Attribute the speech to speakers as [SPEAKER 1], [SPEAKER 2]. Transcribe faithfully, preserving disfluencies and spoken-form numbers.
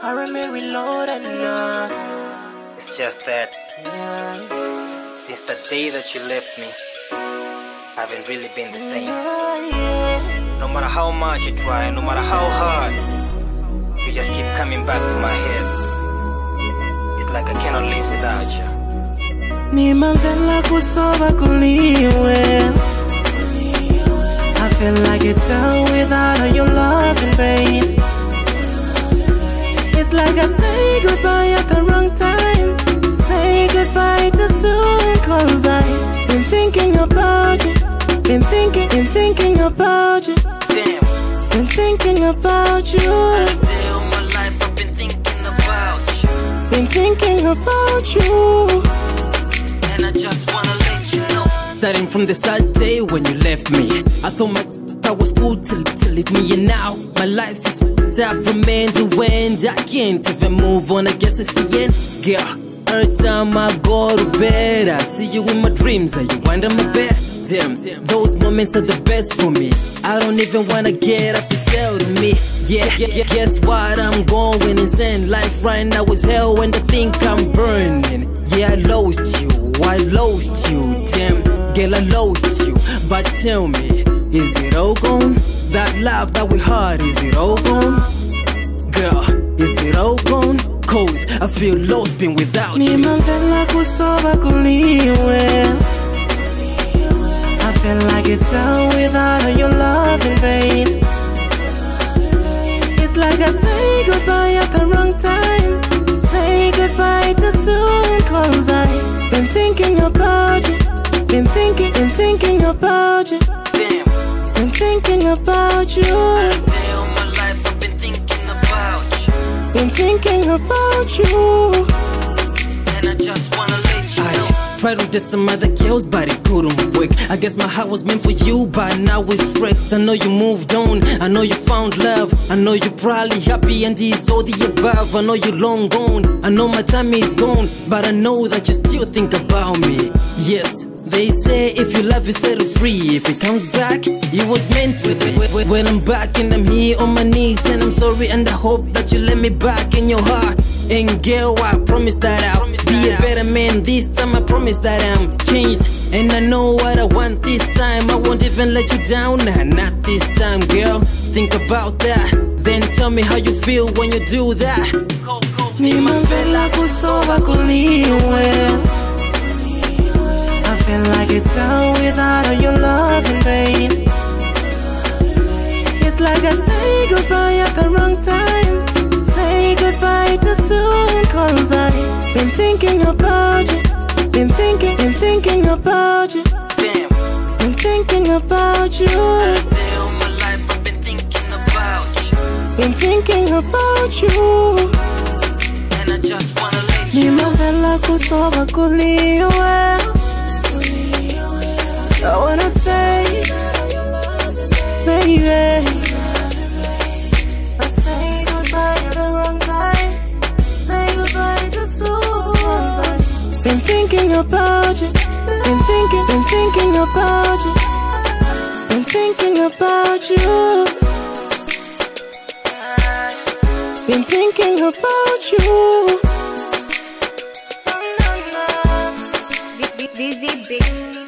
[SPEAKER 1] I remain reloaded now.
[SPEAKER 2] It's just that
[SPEAKER 1] Yeah.
[SPEAKER 2] since the day that you left me, I haven't really been the same.
[SPEAKER 1] Yeah, yeah.
[SPEAKER 2] No matter how much you try, no matter how hard, you just keep coming back to my head. It's like I cannot live without you.
[SPEAKER 1] Nimamvela kusoba kuliwe. I feel like it's out without your love in vain. It's like I say goodbye at the wrong time. Say goodbye too soon, cause I've been thinking about you. Been thinking, been thinking about you.
[SPEAKER 2] Damn,
[SPEAKER 1] Been thinking about you.
[SPEAKER 2] day all my life I've been thinking about you.
[SPEAKER 1] Been thinking about you.
[SPEAKER 2] And I just wanna let you know.
[SPEAKER 3] Starting from the sad day when you left me, I thought my that was cool to, to leave me, and now my life is up from end to end. I can't even move on, I guess it's the end. Girl, every time I go to bed, I see you in my dreams, and you under my bed. Damn, those moments are the best for me. I don't even wanna get up and sell to me. Yeah, yeah, yeah, guess what? I'm going insane. Life right now is hell when I think I'm burning. Yeah, I lost you, I lost you. Damn, girl, I lost you. But tell me, is it all gone? That love that we had, is it all gone? Girl, is it all gone? Cause I feel lost being without you.
[SPEAKER 1] Nimamvela kusoba kuliwe. I feel like it's out without your love in vain. It's like I say goodbye at the wrong time. Say goodbye too soon, cause I've been thinking about you. Been thinking, been thinking about you.
[SPEAKER 2] Damn,
[SPEAKER 1] Been thinking about you.
[SPEAKER 2] day all my life I've been thinking about you.
[SPEAKER 1] Been thinking about you.
[SPEAKER 2] And I just wanna let you know.
[SPEAKER 3] I tried to get some other girls, but it couldn't work. I guess my heart was meant for you, but now it's wrecked. I know you moved on, I know you found love. I know you're probably happy and it's all the above. I know you're long gone, I know my time is gone, but I know that you still think about me. Yes, they say if you love, you set it free. If it comes back, it was meant to be. When I'm back and I'm here on my knees, and I'm sorry and I hope that you let me back in your heart. And girl, I promise that I'll be a better man this time. I promise that I'm changed, and I know what I want this time. I won't even let you down, nah, not this time, girl. Think about that, then tell me how you feel when you do that.
[SPEAKER 1] Nimamvela kusoba kuliwe. I feel like it's out without your love in vain. It's like I say goodbye at the wrong time. Say goodbye too soon, cause I've been thinking about you. Been thinking, been thinking about you.
[SPEAKER 2] Damn,
[SPEAKER 1] Been thinking about you.
[SPEAKER 2] day all my life I've been thinking about you.
[SPEAKER 1] Been thinking about you.
[SPEAKER 2] And I just wanna let you know.
[SPEAKER 1] Nimamvela kusoba kuliwe. I wanna say, baby, I say goodbye at the wrong time. Say goodbye too soon. Been thinking about you. Been thinking, been thinking about you. Been thinking about you. Been thinking about you.
[SPEAKER 4] Busy Bix.